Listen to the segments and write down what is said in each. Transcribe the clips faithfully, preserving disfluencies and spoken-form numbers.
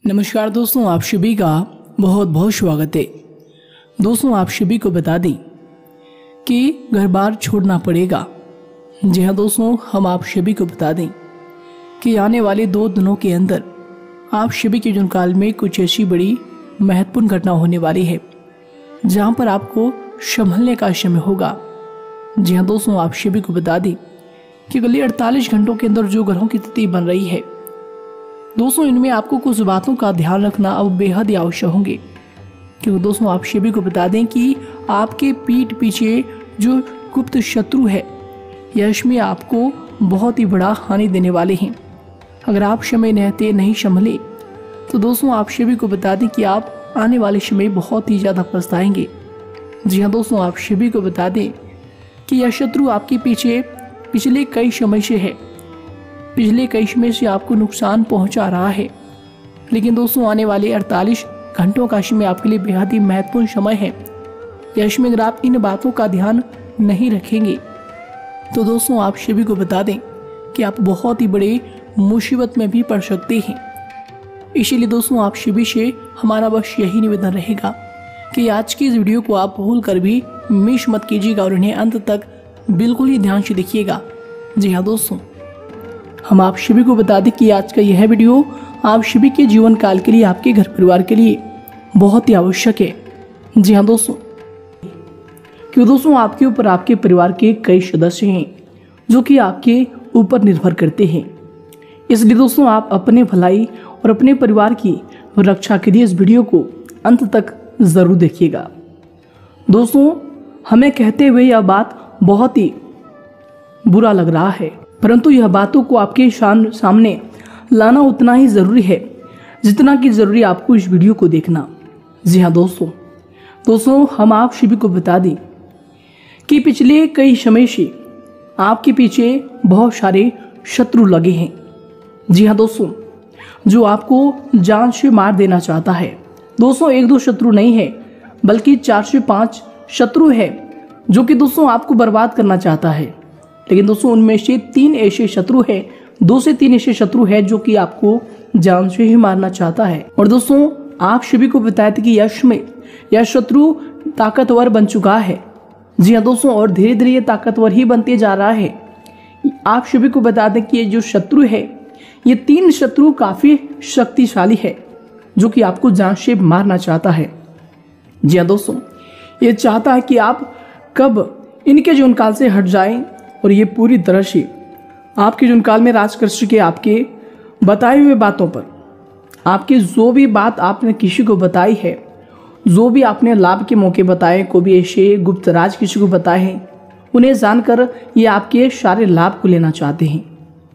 नमस्कार दोस्तों, आप सभी का बहुत बहुत स्वागत है। दोस्तों, आप सभी को बता दें कि घर बार छोड़ना पड़ेगा। जी हाँ दोस्तों, हम आप सभी को बता दें कि आने वाले दो दिनों के अंदर आप सभी के जीवन काल में कुछ ऐसी बड़ी महत्वपूर्ण घटना होने वाली है जहां पर आपको संभलने का समय होगा। जी हाँ दोस्तों, आप सभी को बता दें कि अगले अड़तालीस घंटों के अंदर जो ग्रहों की स्थिति बन रही है दोस्तों, इनमें आपको कुछ बातों का ध्यान रखना अब बेहद ही आवश्यक होंगे। क्योंकि दोस्तों, आप सभी को बता दें कि आपके पीठ पीछे जो गुप्त शत्रु है यश में आपको बहुत ही बड़ा हानि देने वाले हैं। अगर आप समय रहते नहीं संभले तो दोस्तों, आप सभी को बता दें कि आप आने वाले समय बहुत ही ज़्यादा पछताएंगे। जी हाँ दोस्तों, आप सभी को बता दें कि यह शत्रु आपके पीछे पिछले कई समय से है, पिछले कई समय से आपको नुकसान पहुंचा रहा है। लेकिन दोस्तों, आने वाले अड़तालीस घंटों का समय आपके लिए बेहद ही महत्वपूर्ण समय है। यश में अगर आप इन बातों का ध्यान नहीं रखेंगे तो दोस्तों, आप सभी को बता दें कि आप बहुत ही बड़े मुसीबत में भी पड़ सकते हैं। इसीलिए दोस्तों, आप सभी से हमारा बस यही निवेदन रहेगा कि आज की इस वीडियो को आप भूल कर भी मिस मत कीजिएगा और इन्हें अंत तक बिल्कुल ही ध्यान से देखिएगा। जी हाँ दोस्तों, हम आप सभी को बता दें कि आज का यह वीडियो आप सभी के जीवन काल के लिए, आपके घर परिवार के लिए बहुत ही आवश्यक है। जी हाँ दोस्तों, क्यों दोस्तों, आपके ऊपर आपके परिवार के कई सदस्य हैं जो कि आपके ऊपर निर्भर करते हैं। इसलिए दोस्तों, आप अपने भलाई और अपने परिवार की रक्षा के लिए इस वीडियो को अंत तक जरूर देखिएगा। दोस्तों, हमें कहते हुए यह बात बहुत ही बुरा लग रहा है, परंतु यह बातों को आपके सामने लाना उतना ही ज़रूरी है जितना कि ज़रूरी आपको इस वीडियो को देखना। जी हाँ दोस्तों दोस्तों हम आप सभी को बता दें कि पिछले कई समय से आपके पीछे बहुत सारे शत्रु लगे हैं। जी हाँ दोस्तों, जो आपको जान से मार देना चाहता है। दोस्तों, एक दो शत्रु नहीं है बल्कि चार से पाँच शत्रु है जो कि दोस्तों आपको बर्बाद करना चाहता है। लेकिन दोस्तों, उनमें से तीन ऐसे शत्रु हैं, दो से तीन ऐसे शत्रु हैं जो कि आपको जान से ही मारना चाहता है। और दोस्तों, आप सभी को बताया था कि यश में यह शत्रु ताकतवर बन चुका है। जी हाँ दोस्तों, और धीरे धीरे ये ताकतवर ही बनते जा रहा है। आप सभी को बता दें कि ये जो शत्रु है, ये तीन शत्रु काफी शक्तिशाली है जो कि आपको जान से मारना चाहता है। जी हाँ दोस्तों, ये चाहता है कि आप कब इनके जीवन काल से हट जाएं और ये पूरी तरह से आपके जीवन काल में राज कर सके। आपके बताए हुए बातों पर, आपकी जो भी बात आपने किसी को बताई है, जो भी आपने लाभ के मौके बताए, को भी ऐसे गुप्त राज किसी को बताए हैं, उन्हें जानकर ये आपके सारे लाभ को लेना चाहते हैं।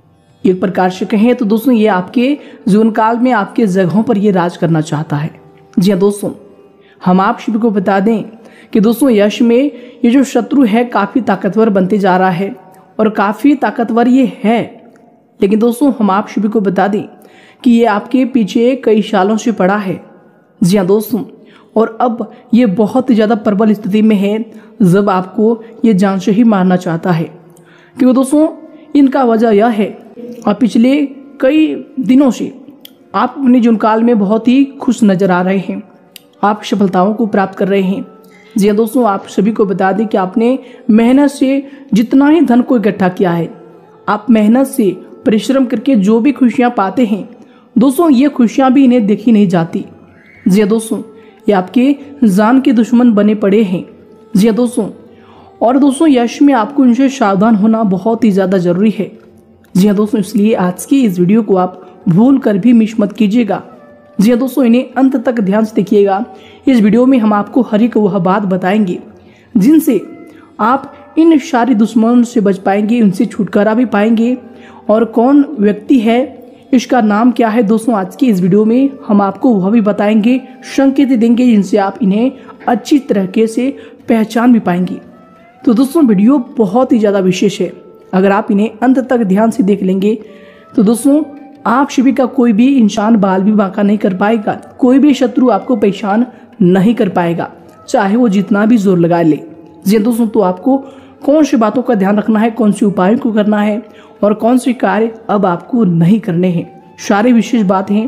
एक प्रकार से कहें तो दोस्तों, ये आपके जीवन काल में आपके जगहों पर ये राज करना चाहता है। जी हाँ दोस्तों, हम आप सभी को बता दें कि दोस्तों, यश में ये जो शत्रु है काफी ताकतवर बनते जा रहा है और काफी ताकतवर ये है। लेकिन दोस्तों, हम आप सभी को बता दें कि ये आपके पीछे कई सालों से पड़ा है। जी हाँ दोस्तों, और अब ये बहुत ज्यादा प्रबल स्थिति में है जब आपको ये जान से ही मारना चाहता है। क्योंकि दोस्तों, इनका वजह यह है, और पिछले कई दिनों से आप अपने जीवन काल में बहुत ही खुश नजर आ रहे हैं, आप सफलताओं को प्राप्त कर रहे हैं। जी हाँ दोस्तों, आप सभी को बता दें कि आपने मेहनत से जितना ही धन को इकट्ठा किया है, आप मेहनत से परिश्रम करके जो भी खुशियां पाते हैं दोस्तों, ये खुशियां भी इन्हें देखी नहीं जाती। जी हाँ दोस्तों, ये आपके जान के दुश्मन बने पड़े हैं। जी हाँ दोस्तों, और दोस्तों, यश में आपको इनसे सावधान होना बहुत ही ज़्यादा जरूरी है। जी हाँ दोस्तों, इसलिए आज की इस वीडियो को आप भूल कर भी मिस मत कीजिएगा। जी हाँ दोस्तों, इन्हें अंत तक ध्यान से देखिएगा। इस वीडियो में हम आपको हर एक वह बात बताएंगे जिनसे आप इन सारे दुश्मनों से बच पाएंगे, उनसे छुटकारा भी पाएंगे। और कौन व्यक्ति है, इसका नाम क्या है दोस्तों, आज की इस वीडियो में हम आपको वह भी बताएंगे, संकेत देंगे जिनसे आप इन्हें अच्छी तरीके से पहचान भी पाएंगे। तो दोस्तों, वीडियो बहुत ही ज़्यादा विशेष है। अगर आप इन्हें अंत तक ध्यान से देख लेंगे तो दोस्तों, आप सभी का कोई भी इंसान बाल भी बांका नहीं कर पाएगा, कोई भी शत्रु आपको पहचान नहीं कर पाएगा, चाहे वो जितना भी जोर लगा ले। जी दोस्तों, तो आपको कौन सी बातों का ध्यान रखना है, कौन से उपायों को करना है और कौन से कार्य अब आपको नहीं करने हैं, सारे विशेष बात हैं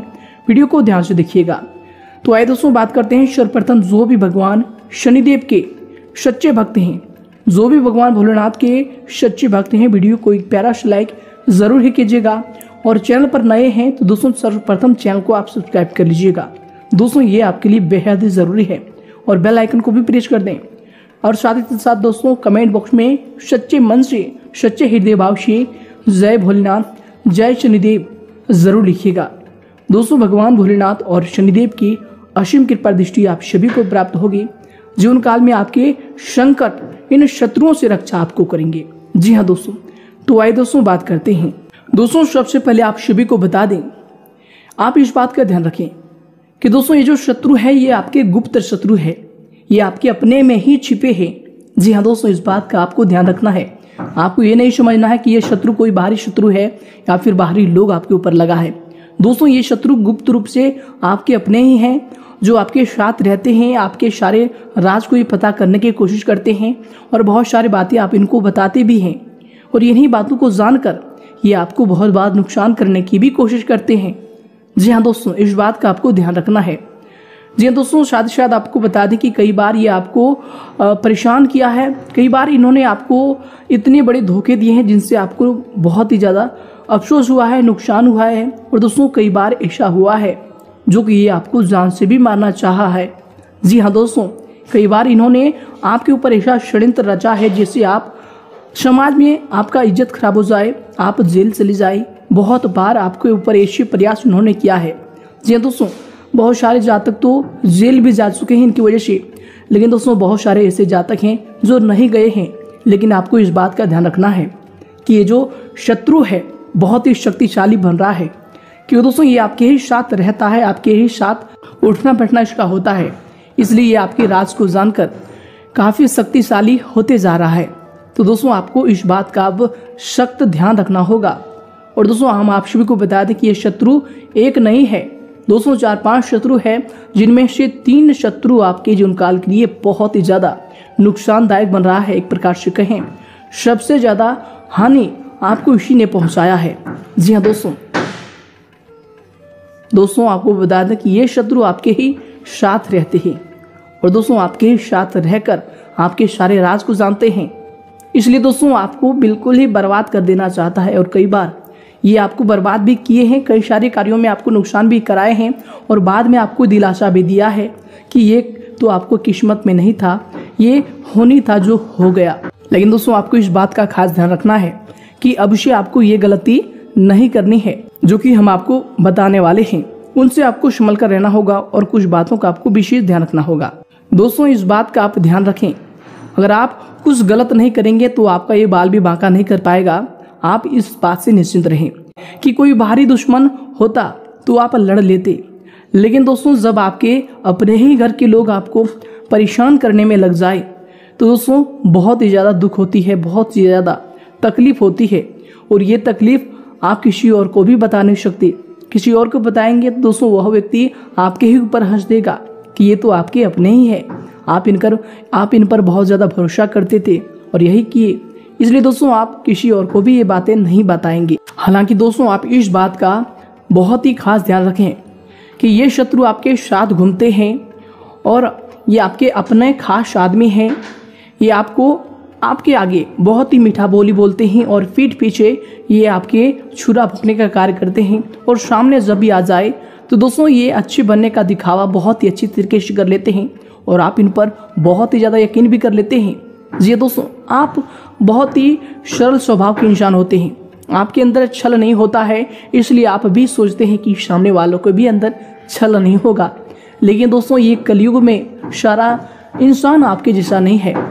वीडियो को ध्यान से देखिएगा। तो आइए दोस्तों बात करते हैं सर्वप्रथम जो भी भगवान शनिदेव के सच्चे भक्त हैं, जो भी भगवान भोलेनाथ के सच्चे भक्त हैं, वीडियो को एक प्यारा सा लाइक जरूर ही कीजिएगा और चैनल पर नए हैं तो दोस्तों सर्वप्रथम चैनल को आप सब्सक्राइब कर लीजिएगा। दोस्तों ये आपके लिए बेहद ही जरूरी है और बेल आइकन को भी प्रेस कर दें और साथ ही साथ दोस्तों कमेंट बॉक्स में सच्चे मन से सच्चे हृदय भाव से जय भोलेनाथ जय शनिदेव जरूर लिखिएगा। दोस्तों भगवान भोलेनाथ और शनिदेव की असीम कृपा दृष्टि आप सभी को प्राप्त होगी। जीवन काल में आपके संकट इन शत्रुओं से रक्षा आपको करेंगे। जी हाँ दोस्तों, तो आइए दोस्तों बात करते हैं। दोस्तों सबसे पहले आप सभी को बता दें, आप इस बात का ध्यान रखें कि दोस्तों ये जो शत्रु है ये आपके गुप्त शत्रु है, ये आपके अपने में ही छिपे हैं। जी हाँ दोस्तों, इस बात का आपको ध्यान रखना है। आपको ये नहीं समझना है कि ये शत्रु कोई बाहरी शत्रु है या फिर बाहरी लोग आपके ऊपर लगा है। दोस्तों ये शत्रु गुप्त रूप से आपके अपने ही हैं, जो आपके साथ रहते हैं, आपके सारे राज को ही पता करने की कोशिश करते हैं और बहुत सारी बातें आप इनको बताते भी हैं और इन्हीं बातों को जानकर ये आपको बहुत बार नुकसान करने की भी कोशिश करते हैं। जी हाँ दोस्तों, इस बात का आपको ध्यान रखना है। जी हाँ दोस्तों, साथ ही साथ आपको बता दें कि कई बार ये आपको परेशान किया है, कई बार इन्होंने आपको इतने बड़े धोखे दिए हैं जिनसे आपको बहुत ही ज़्यादा अफसोस हुआ है, नुकसान हुआ है और दोस्तों कई बार ऐसा हुआ है जो कि ये आपको जान से भी मारना चाहा है। जी हाँ दोस्तों, कई बार इन्होंने आपके ऊपर ऐसा षड्यंत्र रचा है जिससे आप समाज में आपका इज्जत खराब हो जाए, आप जेल चली जाए। बहुत बार आपके ऊपर ऐसे प्रयास उन्होंने किया है। जी हाँ दोस्तों, बहुत सारे जातक तो जेल भी जा चुके हैं इनकी वजह से, लेकिन दोस्तों बहुत सारे ऐसे जातक हैं जो नहीं गए हैं। लेकिन आपको इस बात का ध्यान रखना है कि ये जो शत्रु है बहुत ही शक्तिशाली बन रहा है, क्योंकि दोस्तों ये आपके ही साथ रहता है, आपके ही साथ उठना बैठना इसका होता है, इसलिए ये आपके राज को जानकर काफ़ी शक्तिशाली होते जा रहा है। तो दोस्तों आपको इस बात का अब सख्त ध्यान रखना होगा। और दोस्तों हम आप सभी को बता दें कि ये शत्रु एक नहीं है दोस्तों, चार पांच शत्रु है, जिनमें से तीन शत्रु आपके जीवन काल के लिए बहुत ही ज्यादा नुकसानदायक बन रहा है। एक प्रकार से कहें सबसे ज्यादा हानि आपको इसी ने पहुंचाया है। जी हाँ दोस्तों, दोस्तों आपको बता दें कि ये शत्रु आपके ही साथ रहते हैं और दोस्तों आपके ही साथ रहकर आपके सारे राज को जानते हैं, इसलिए दोस्तों आपको बिल्कुल ही बर्बाद कर देना चाहता है। और कई बार ये आपको बर्बाद भी किए हैं, कई सारे कार्यों में आपको नुकसान भी कराए हैं और बाद में आपको दिलासा भी दिया है कि ये तो आपको किस्मत में नहीं था, ये होनी था जो हो गया। लेकिन दोस्तों आपको इस बात का खास ध्यान रखना है कि अब से आपको ये गलती नहीं करनी है जो कि हम आपको बताने वाले हैं, उनसे आपको संभल कर रहना होगा और कुछ बातों का आपको विशेष ध्यान रखना होगा। दोस्तों इस बात का आप ध्यान रखें, अगर आप कुछ गलत नहीं करेंगे तो आपका ये बाल भी बांका नहीं कर पाएगा। आप इस बात से निश्चिंत रहें कि कोई बाहरी दुश्मन होता तो आप लड़ लेते, लेकिन दोस्तों जब आपके अपने ही घर के लोग आपको परेशान करने में लग जाए तो दोस्तों बहुत ही ज़्यादा दुख होती है, बहुत ही ज़्यादा तकलीफ होती है और ये तकलीफ आप किसी और को भी बता नहीं सकते। किसी और को बताएंगे तो दोस्तों वह व्यक्ति आपके ही ऊपर हंस देगा कि ये तो आपके अपने ही है, आप इनकर आप इन पर बहुत ज़्यादा भरोसा करते थे और यही किए, इसलिए दोस्तों आप किसी और को भी ये बातें नहीं बताएंगे। हालांकि दोस्तों आप इस बात का बहुत ही खास ध्यान रखें कि ये शत्रु आपके साथ घूमते हैं और ये आपके अपने खास आदमी हैं। ये आपको आपके आगे बहुत ही मीठा बोली बोलते हैं और पीठ पीछे ये आपके छुरा फूकने का कार्य करते हैं और सामने जब भी आ जाए तो दोस्तों ये अच्छे बनने का दिखावा बहुत ही अच्छी तरीके से कर लेते हैं और आप इन पर बहुत ही ज़्यादा यकीन भी कर लेते हैं। जी दोस्तों, आप बहुत ही सरल स्वभाव के इंसान होते हैं, आपके अंदर छल नहीं होता है, इसलिए आप भी सोचते हैं कि सामने वालों को भी अंदर छल नहीं होगा। लेकिन दोस्तों ये कलयुग में सारा इंसान आपके जैसा नहीं है।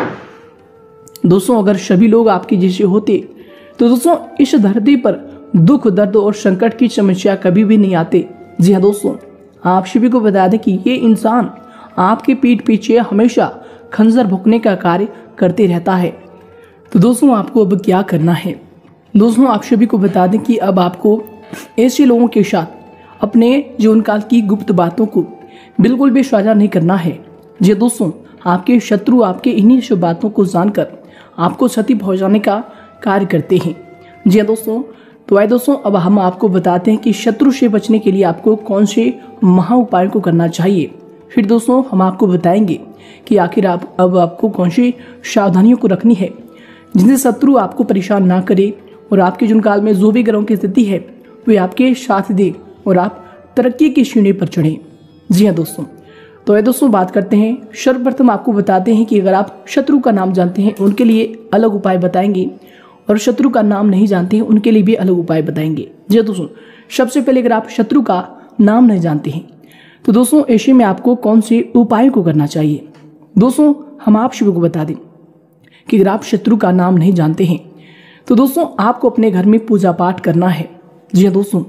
दोस्तों अगर सभी लोग आपके जैसे होते तो दोस्तों इस धरती पर दुख दर्द और संकट की समस्या कभी भी नहीं आते। जी हाँ दोस्तों, आप सभी को बता दें कि ये इंसान आपके पीठ पीछे हमेशा खंजर भोंकने का कार्य करते रहता है। तो दोस्तों आपको अब क्या करना है, दोस्तों आप सभी को बता दें कि अब आपको ऐसे लोगों के साथ अपने जीवन काल की गुप्त बातों को बिल्कुल भी साझा नहीं करना है। जी दोस्तों, आपके शत्रु आपके इन्हीं सब बातों को जानकर आपको क्षति पहुंचाने का कार्य करते हैं। जी दोस्तों, तो आइए दोस्तों, अब हम आपको बताते हैं कि शत्रु से बचने के लिए आपको कौन से महा उपायों को करना चाहिए। फिर दोस्तों हम आपको बताएंगे कि आखिर आप अब आपको कौन सी सावधानियों को रखनी है जिनसे शत्रु आपको परेशान ना करे और आपके जीवन काल में जो भी ग्रहों की स्थिति है वे आपके साथ दे और आप तरक्की की सीढ़ी पर चढ़ें। जी हाँ दोस्तों, तो ये दोस्तों बात करते हैं। सर्वप्रथम आपको बताते हैं कि अगर आप शत्रु का नाम जानते हैं उनके लिए अलग उपाय बताएंगे और शत्रु का नाम नहीं जानते हैं उनके लिए भी अलग उपाय बताएंगे। जी हाँ दोस्तों, सबसे पहले अगर आप शत्रु का नाम नहीं जानते हैं तो दोस्तों ऐसे में आपको कौन से उपायों को करना चाहिए। दोस्तों हम आप सभी को बता दें कि अगर आप शत्रु का नाम नहीं जानते हैं तो दोस्तों आपको अपने घर में पूजा पाठ करना है। जी हाँ दोस्तों,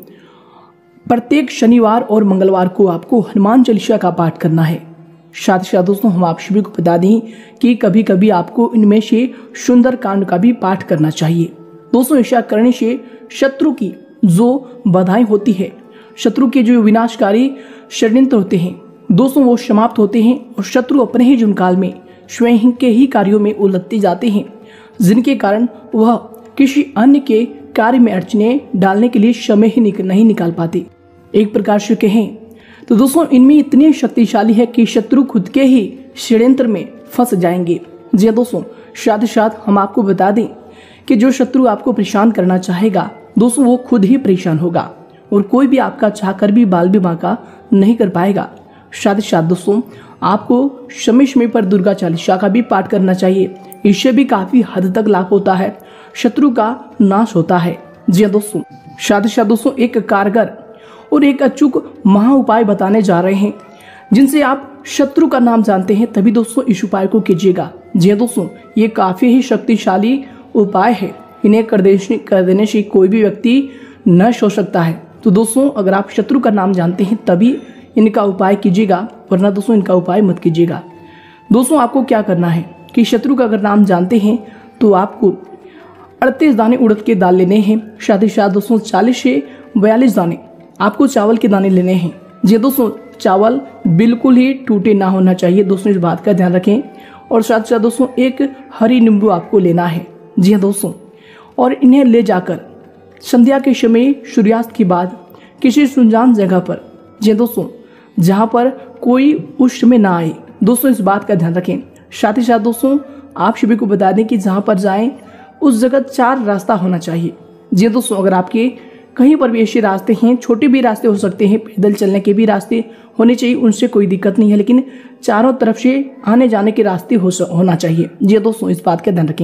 प्रत्येक शनिवार और मंगलवार को आपको हनुमान चालीसा का पाठ करना है। साथ ही साथ दोस्तों हम आप सभी को बता दें कि कभी कभी आपको इनमें से सुंदर कांड का भी पाठ करना चाहिए। दोस्तों ऐसा करने से शत्रु की जो बाधाएं होती है, शत्रु के जो विनाशकारी षड्यंत्र होते हैं दोस्तों वो समाप्त होते हैं और शत्रु अपने ही जीवन काल में स्वयं के ही कार्यों में उलझते जाते हैं, जिनके कारण वह किसी अन्य के कार्य में अड़चने डालने के लिए समय ही निक, नहीं निकाल पाते। एक प्रकार से कहें तो दोस्तों इनमें इतनी शक्तिशाली है कि शत्रु खुद के ही षड्यंत्र में फंस जाएंगे। जी हाँ दोस्तों, साथ ही साथ हम आपको बता दें कि जो शत्रु आपको परेशान करना चाहेगा दोस्तों वो खुद ही परेशान होगा और कोई भी आपका चाहकर भी बाल विवाह का नहीं कर पाएगा। साथ ही साथ दोस्तों आपको समय समय पर दुर्गा चालीसा का भी पाठ करना चाहिए। इससे भी काफी हद तक लाभ होता है, शत्रु का नाश होता है। जी हाँ दोस्तों, साथ ही साथ दोस्तों एक कारगर और एक अचूक महा उपाय बताने जा रहे हैं जिनसे आप शत्रु का नाम जानते हैं तभी दोस्तों इस उपाय को कीजिएगा। जी हाँ दोस्तों, ये काफी ही शक्तिशाली उपाय है, इन्हें कर देने कर देने से कोई भी व्यक्ति नष्ट हो सकता है। तो दोस्तों अगर आप शत्रु का नाम जानते हैं तभी इनका उपाय कीजिएगा, वरना दोस्तों इनका उपाय मत कीजिएगा। दोस्तों आपको क्या करना है कि शत्रु का अगर नाम जानते हैं तो आपको अड़तीस दाने उड़द के दाल लेने हैं। साथ ही साथ दोस्तों चालीस से बयालीस दाने आपको चावल के दाने लेने हैं। जी दोस्तों, चावल बिल्कुल ही टूटे ना होना चाहिए, दोस्तों इस बात का ध्यान रखें। और साथ साथ दोस्तों एक हरी नींबू आपको लेना है। जी हाँ दोस्तों, और इन्हें ले जाकर संध्या के समय सूर्यास्त के बाद किसी सुनसान जगह पर, जी दोस्तों जहाँ पर कोई उस समय ना आए, दोस्तों इस बात का ध्यान रखें। साथ ही साथ दोस्तों आप सभी को बता दें कि जहाँ पर जाएं उस जगह चार रास्ता होना चाहिए। जी दोस्तों, अगर आपके कहीं पर भी ऐसे रास्ते हैं, छोटे भी रास्ते हो सकते हैं, पैदल चलने के भी रास्ते होने चाहिए, उनसे कोई दिक्कत नहीं है, लेकिन चारों तरफ से आने जाने के रास्ते हो होना चाहिए। जी दोस्तों इस बात का ध्यान रखें।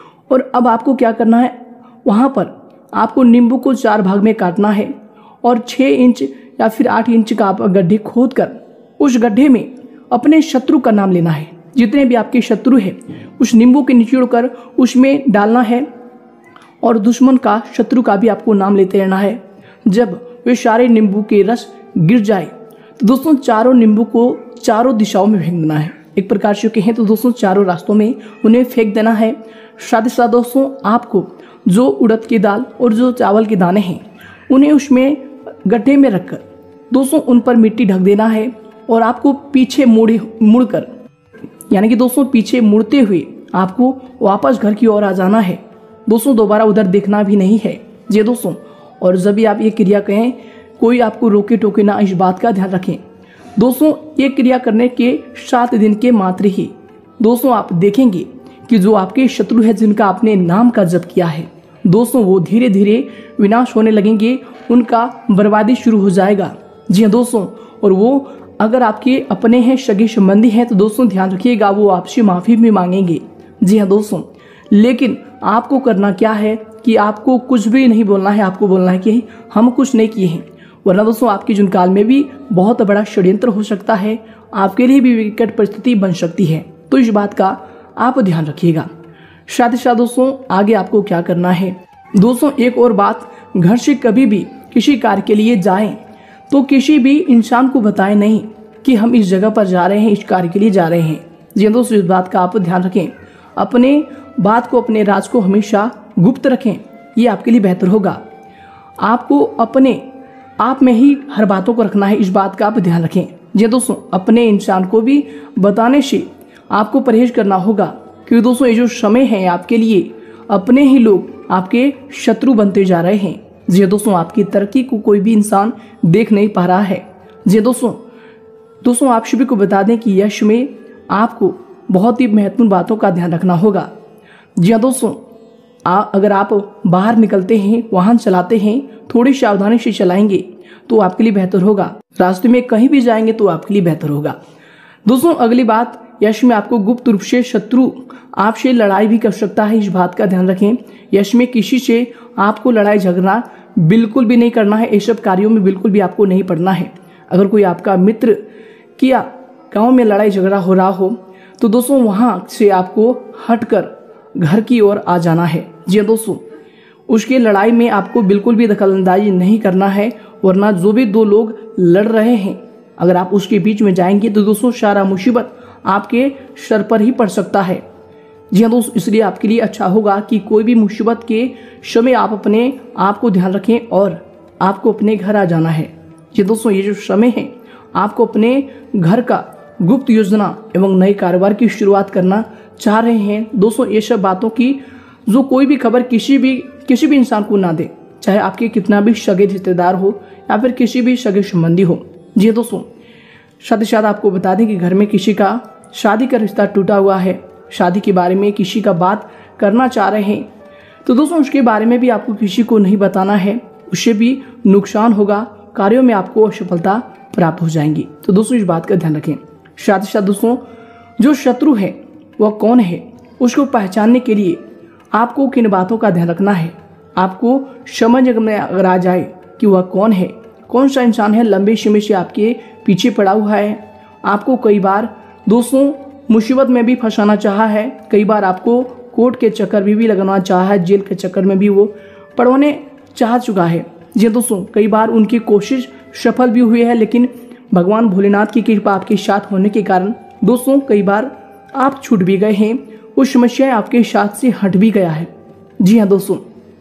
और अब आपको क्या करना है, वहाँ पर आपको नींबू को चार भाग में काटना है और छः इंच या फिर आठ इंच का आप गड्ढे खोद कर उस गड्ढे में अपने शत्रु का नाम लेना है। जितने भी आपके शत्रु है उस नींबू के निचोड़ कर उसमें डालना है और दुश्मन का, शत्रु का भी आपको नाम लेते रहना है। जब वे सारे नींबू के रस गिर जाए तो दोस्तों चारों नींबू को चारों दिशाओं में फेंक देना है। एक प्रकार से कहें तो दोस्तों चारों रास्तों में उन्हें फेंक देना है। साथ ही साथ दोस्तों आपको जो उड़द की दाल और जो चावल के दाने हैं उन्हें उसमें गड्ढे में रखकर दोस्तों उन पर मिट्टी ढक देना है और आपको पीछे मुड़े मुड़कर, यानी कि दोस्तों पीछे मुड़ते हुए आपको वापस घर की ओर आ जाना है। दोस्तों दोबारा उधर देखना भी नहीं है। जी दोस्तों, और जब भी आप ये क्रिया करें कोई आपको रोके टोके ना, इस बात का ध्यान रखें। दोस्तों ये क्रिया करने के सात दिन के मात्र ही दोस्तों आप देखेंगे कि जो आपके शत्रु है जिनका आपने नाम का जप किया है दोस्तों वो धीरे धीरे विनाश होने लगेंगे, उनका बर्बादी शुरू हो जाएगा। जी हाँ दोस्तों, और वो अगर आपके अपने हैं, सगे संबंधी हैं तो दोस्तों ध्यान रखिएगा वो आपसे माफी भी मांगेंगे। जी हाँ दोस्तों, लेकिन आपको करना क्या है कि आपको कुछ भी नहीं बोलना है, आपको बोलना है कि हम कुछ नहीं किए हैं, वरना दोस्तों आपके जीवन काल में भी बहुत बड़ा षड्यंत्र हो सकता है, आपके लिए भी विकट परिस्थिति बन सकती है। तो इस बात का आप ध्यान रखिएगा। साथ ही साथ दोस्तों आगे आपको क्या करना है, दोस्तों एक और बात, घर से कभी भी किसी कार्य के लिए जाएं तो किसी भी इंसान को बताएं नहीं कि हम इस जगह पर जा रहे हैं, इस कार्य के लिए जा रहे हैं। जी दोस्तों इस बात का आप ध्यान रखें, अपने बात को, अपने राज को हमेशा गुप्त रखें, ये आपके लिए बेहतर होगा। आपको अपने आप में ही हर बातों को रखना है, इस बात का आप ध्यान रखें। जी दोस्तों अपने इंसान को भी बताने से आपको परहेज करना होगा, क्योंकि दोस्तों ये जो समय है आपके लिए अपने ही लोग आपके शत्रु बनते जा रहे हैं। जी दोस्तों, आपकी तरक्की को कोई भी इंसान देख नहीं पा रहा है। जी दोस्तों दोस्तों आप सभी को बता दें कि यश में आपको बहुत ही महत्वपूर्ण बातों का ध्यान रखना होगा। जी हाँ दोस्तों, आ, अगर आप बाहर निकलते हैं, वाहन चलाते हैं, थोड़ी सावधानी से चलाएंगे तो आपके लिए बेहतर होगा। रास्ते में कहीं भी जाएंगे तो आपके लिए बेहतर होगा। दोस्तों अगली बात, यश में आपको गुप्त रूप से शत्रु आपसे लड़ाई भी कर सकता है, इस बात का ध्यान रखें। यश में किसी से आपको लड़ाई झगड़ा बिल्कुल भी नहीं करना है, ये सब कार्यों में बिल्कुल भी आपको नहीं पड़ना है। अगर कोई आपका मित्र किया गांव में लड़ाई झगड़ा हो रहा हो तो दोस्तों वहां से आपको हटकर घर की ओर आ जाना है। जी दोस्तों, उसके लड़ाई में आपको बिल्कुल भी दखलंदाजी नहीं करना है, वरना जो भी दो लोग लड़ रहे हैं अगर आप उसके बीच में जाएंगे तो दोस्तों सारा मुसीबत आपके सर पर ही पड़ सकता है। जी हाँ दोस्तों, इसलिए आपके लिए अच्छा होगा कि कोई भी मुसीबत के समय आप अपने आप को ध्यान रखें और आपको अपने घर आ जाना है। जी दोस्तों, ये जो समय है आपको अपने घर का गुप्त योजना एवं नए कारोबार की शुरुआत करना चाह रहे हैं। दोस्तों ये सब बातों की जो कोई भी खबर किसी भी किसी भी इंसान को ना दे, चाहे आपके कितना भी सगे रिश्तेदार हो या फिर किसी भी सगे संबंधी हो। जी दोस्तों, साथ ही साथ आपको बता दें कि घर में किसी का शादी का रिश्ता टूटा हुआ है, शादी के बारे में किसी का बात करना चाह रहे हैं तो दोस्तों उसके बारे में भी आपको किसी को नहीं बताना है, उससे भी नुकसान होगा, कार्यों में आपको असफलता प्राप्त हो जाएंगी। तो दोस्तों इस बात का ध्यान रखें। साथ ही साथ दोस्तों जो शत्रु है वह कौन है उसको पहचानने के लिए आपको किन बातों का ध्यान रखना है, आपको समझ में अगर आ जाए कि वह कौन है, कौन सा इंसान है लंबे समय से आपके पीछे पड़ा हुआ है, आपको कई बार दोस्तों मुसीबत में भी फंसाना चाहा है, कई बार आपको कोर्ट के चक्कर में भी लगाना चाहा है, जेल के चक्कर में भी वो पड़वाने चाह चुका है। जी दोस्तों, कई बार उनकी कोशिश सफल भी हुई है, लेकिन भगवान भोलेनाथ की कृपा आपके साथ होने के कारण दोस्तों कई बार आप छूट भी गए हैं, उस समस्या आपके साथ से हट भी गया है। जी हाँ दोस्तों,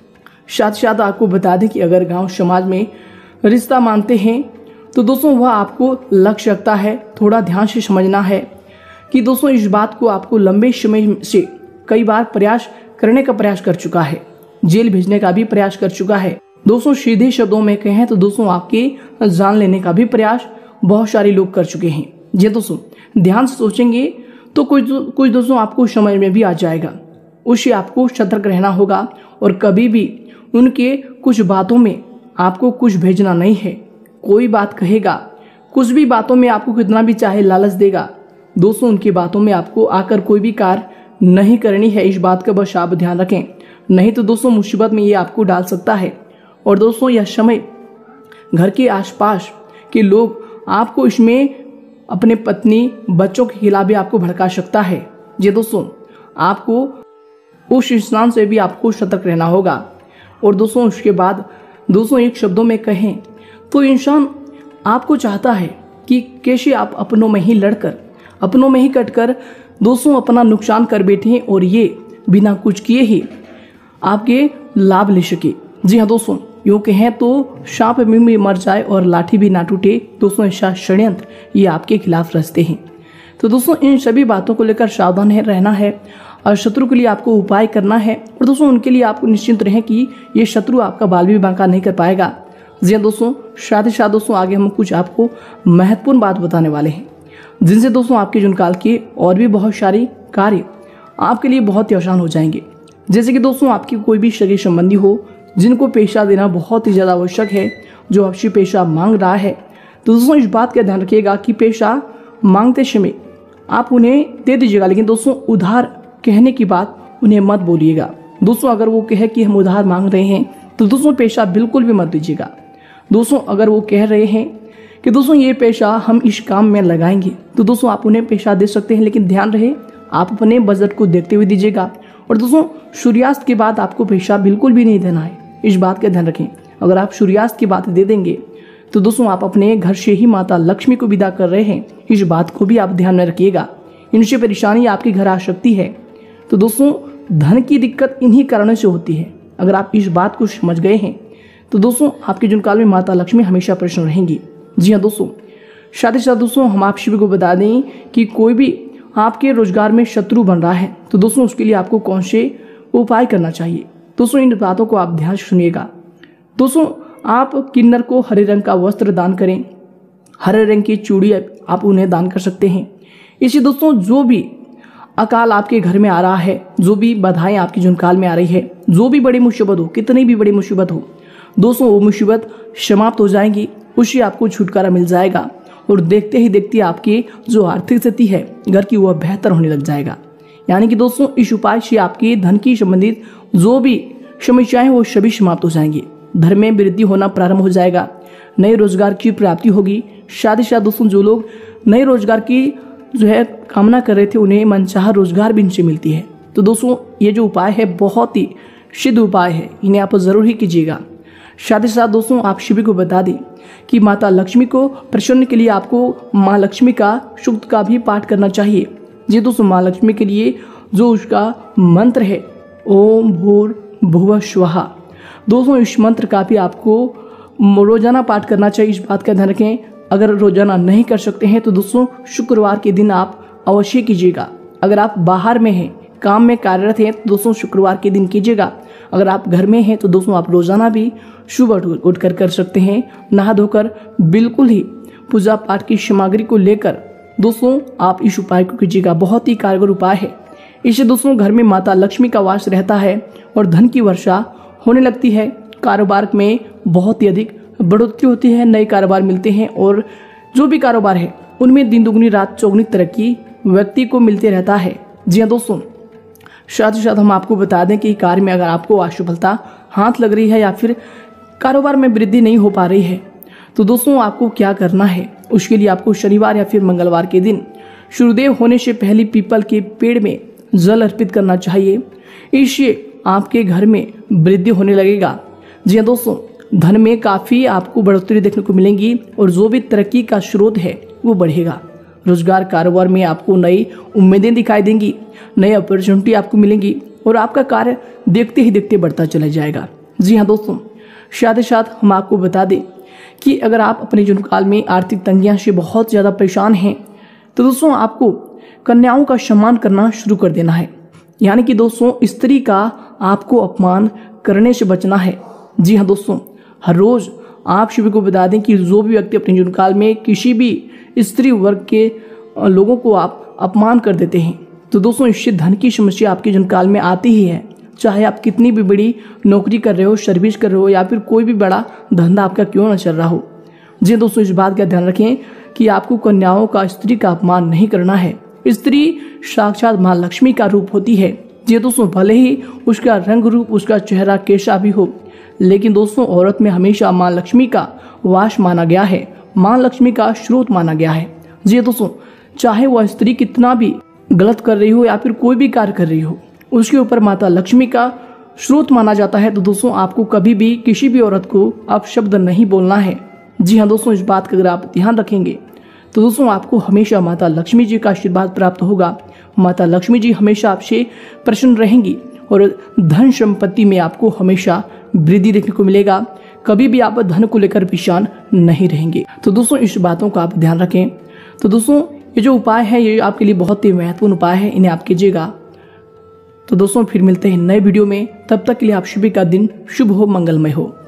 साथ साथ आपको बता दें कि अगर गांव समाज में रिश्ता मानते हैं तो दोस्तों वह आपको लग सकता है। थोड़ा ध्यान से समझना है कि दोस्तों इस बात को आपको लंबे समय से कई बार प्रयास करने का प्रयास कर चुका है, जेल भेजने का भी प्रयास कर चुका है। दोस्तों सीधे शब्दों में कहें तो दोस्तों आपके जान लेने का भी प्रयास बहुत सारे लोग कर चुके हैं। जी दोस्तों, ध्यान से सोचेंगे तो कुछ कुछ दोस्तों आपको समझ में भी आ जाएगा, उससे आपको सतर्क रहना होगा और कभी भी उनके कुछ बातों में आपको कुछ भेजना नहीं है। कोई बात कहेगा, कुछ भी बातों में आपको कितना भी चाहे लालच देगा, दोस्तों उनकी बातों में आपको आकर कोई भी कार्य नहीं करनी है, इस बात का बस आप ध्यान रखें, नहीं तो दोस्तों मुसीबत में ये आपको डाल सकता है। और दोस्तों यह समय घर के आसपास के लोग आपको इसमें अपने पत्नी बच्चों के खिलाफ भी आपको भड़का सकता है। जी दोस्तों, आपको उस इंसान से भी आपको सतर्क रहना होगा। और दोस्तों उसके बाद दोस्तों एक शब्दों में कहें तो इंसान आपको चाहता है कि कैसे आप अपनों में ही लड़कर, अपनों में ही कटकर दोस्तों अपना नुकसान कर बैठे हैं और ये बिना कुछ किए ही आपके लाभ ले सके। जी हाँ दोस्तों, यूँ कहें तो सांप में मर जाए और लाठी भी ना टूटे, दोस्तों ऐसा षड्यंत्र ये आपके खिलाफ रचते हैं। तो दोस्तों इन सभी बातों को लेकर सावधान है रहना है और शत्रु के लिए आपको उपाय करना है। और दोस्तों उनके लिए आपको निश्चिंत रहें कि ये शत्रु आपका बाल भी बांका नहीं कर पाएगा। जी हाँ दोस्तों, साथ ही साथ दोस्तों आगे हम कुछ आपको महत्वपूर्ण बात बताने वाले हैं जिनसे दोस्तों आपके जीवन काल के और भी बहुत सारे कार्य आपके लिए बहुत ही आसान हो जाएंगे। जैसे कि दोस्तों आपकी कोई भी सगे संबंधी हो जिनको पेशा देना बहुत ही ज़्यादा आवश्यक है, जो आपसे पेशा मांग रहा है, तो दोस्तों इस बात का ध्यान रखिएगा कि पेशा मांगते समय आप उन्हें दे दीजिएगा, लेकिन दोस्तों उधार कहने की बात उन्हें मत बोलिएगा। दोस्तों अगर वो कहे कि हम उधार मांग रहे हैं तो दोस्तों पेशा बिल्कुल भी मत दीजिएगा। दोस्तों अगर वो कह रहे हैं कि दोस्तों ये पेशा हम इस काम में लगाएंगे तो दोस्तों आप उन्हें पेशा दे सकते हैं, लेकिन ध्यान रहे आप अपने बजट को देखते हुए दीजिएगा। और दोस्तों सूर्यास्त के बाद आपको पेशा बिल्कुल भी नहीं देना है, इस बात का ध्यान रखें। अगर आप सूर्यास्त की बात दे देंगे तो दोस्तों आप अपने घर से ही माता लक्ष्मी को विदा कर रहे हैं, इस बात को भी आप ध्यान में रखिएगा। इनसे परेशानी आपके घर आ सकती है। तो दोस्तों धन की दिक्कत इन्हीं कारणों से होती है। अगर आप इस बात को समझ गए हैं तो दोस्तों आपके जीवन काल में माता लक्ष्मी हमेशा प्रसन्न रहेंगी। जी हाँ दोस्तों, साथ ही साथ दोस्तों हम आप सभी को बता दें कि कोई भी आपके रोजगार में शत्रु बन रहा है तो दोस्तों उसके लिए आपको कौन से उपाय करना चाहिए। दोस्तों इन बातों को आप ध्यान से सुनिएगा। दोस्तों आप किन्नर को हरे रंग का वस्त्र दान करें, हरे रंग की चूड़ी आप उन्हें दान कर सकते हैं। इसी दोस्तों जो भी अकाल आपके घर में आ रहा है, जो भी बाधाएं आपकी जुनकाल में आ रही है, जो भी बड़ी मुसीबत हो, कितनी भी बड़ी मुसीबत हो दोस्तों, वो मुसीबत समाप्त हो जाएंगी, उससे आपको छुटकारा मिल जाएगा और देखते ही देखते आपकी जो आर्थिक स्थिति है घर की वह बेहतर होने लग जाएगा। यानी कि दोस्तों इस उपाय से आपकी धन की संबंधित जो भी समस्याएं वो सभी समाप्त हो जाएंगी, धन में वृद्धि होना प्रारंभ हो जाएगा, नए रोजगार की प्राप्ति होगी। साथ ही साथ दोस्तों जो लोग नए रोजगार की जो है कामना कर रहे थे उन्हें मनचाहा रोजगार भी इनसे मिलती है। तो दोस्तों ये जो उपाय है बहुत ही सिद्ध उपाय है, इन्हें आप जरूर ही कीजिएगा। साथ ही साथ दोस्तों आप सभी को बता दें कि माता लक्ष्मी को प्रसन्न के लिए आपको माँ लक्ष्मी का सूक्त का भी पाठ करना चाहिए। जी दोस्तों माँ लक्ष्मी के लिए जो उसका मंत्र है ओम भूर्भुवः स्वहा, दोस्तों इस मंत्र का भी आपको रोजाना पाठ करना चाहिए। इस बात का ध्यान रखें, अगर रोजाना नहीं कर सकते हैं तो दोस्तों शुक्रवार के दिन आप अवश्य कीजिएगा। अगर आप बाहर में हैं, काम में कार्यरत हैं तो दोस्तों शुक्रवार के दिन कीजिएगा। अगर आप घर में हैं तो दोस्तों आप रोजाना भी सुबह उठ कर कर सकते हैं, नहा धोकर बिल्कुल ही पूजा पाठ की सामग्री को लेकर दोस्तों आप इस उपाय को कीजिएगा। बहुत ही कारगर उपाय है। इससे दोस्तों घर में माता लक्ष्मी का वास रहता है और धन की वर्षा होने लगती है, कारोबार में बहुत ही अधिक बढ़ोतरी होती है, नए कारोबार मिलते हैं और जो भी कारोबार है उनमें दिन दुगनी रात चौगुनी तरक्की व्यक्ति को मिलते रहता है। जी हाँ दोस्तों, साथ ही साथ हम आपको बता दें कि कार्य में अगर आपको असफलता हाथ लग रही है या फिर कारोबार में वृद्धि नहीं हो पा रही है तो दोस्तों आपको क्या करना है, उसके लिए आपको शनिवार या फिर मंगलवार के दिन सूर्योदय होने से पहले पीपल के पेड़ में जल अर्पित करना चाहिए। इससे आपके घर में वृद्धि होने लगेगा। जी हाँ दोस्तों, धन में काफ़ी आपको बढ़ोतरी देखने को मिलेंगी और जो भी तरक्की का स्रोत है वो बढ़ेगा। रोजगार कारोबार में आपको नई उम्मीदें दिखाई देंगी, नई अपॉर्चुनिटी आपको मिलेंगी और आपका कार्य देखते ही देखते बढ़ता चला जाएगा। जी हाँ दोस्तों, साथ ही साथ हम आपको बता दें कि अगर आप अपने जीवन काल में आर्थिक तंगियां से बहुत ज़्यादा परेशान हैं तो दोस्तों आपको कन्याओं का सम्मान करना शुरू कर देना है। यानी कि दोस्तों स्त्री का आपको अपमान करने से बचना है। जी हाँ दोस्तों, हर रोज़ आप सभी को बता दें कि जो भी व्यक्ति अपने जीवन काल में किसी भी स्त्री वर्ग के लोगों को आप अपमान कर देते हैं तो दोस्तों इससे धन की समस्या आपके जीवन काल में आती ही है। चाहे आप कितनी भी बड़ी नौकरी कर रहे हो, सर्विस कर रहे हो या फिर कोई भी बड़ा धंधा आपका क्यों ना चल रहा हो। जी दोस्तों, इस बात का ध्यान रखें कि आपको कन्याओं का स्त्री का अपमान नहीं करना है। स्त्री साक्षात माँ लक्ष्मी का रूप होती है। जी दोस्तों, भले ही उसका रंग रूप, उसका चेहरा कैसा भी हो, लेकिन दोस्तों औरत में हमेशा माँ लक्ष्मी का वास माना गया है, माँ लक्ष्मी का स्रोत माना गया है। जी दोस्तों, चाहे वह स्त्री कितना भी गलत कर रही हो या फिर कोई भी कार्य कर रही हो, उसके ऊपर माता लक्ष्मी का स्रोत माना जाता है। तो दोस्तों आपको कभी भी किसी भी औरत को आप शब्द नहीं बोलना है। जी हाँ दोस्तों, इस बात का अगर आप ध्यान रखेंगे तो दोस्तों आपको हमेशा माता लक्ष्मी जी का आशीर्वाद प्राप्त होगा। माता लक्ष्मी जी हमेशा आपसे प्रसन्न रहेंगी और धन संपत्ति में आपको हमेशा वृद्धि देखने को मिलेगा। कभी भी आप धन को लेकर परेशान नहीं रहेंगे। तो दोस्तों इस बातों का आप ध्यान रखें। तो दोस्तों ये जो उपाय है ये आपके लिए बहुत ही महत्वपूर्ण उपाय है, इन्हें आप कीजिएगा। तो दोस्तों फिर मिलते हैं नए वीडियो में, तब तक के लिए आप सभी का दिन शुभ हो, मंगलमय हो।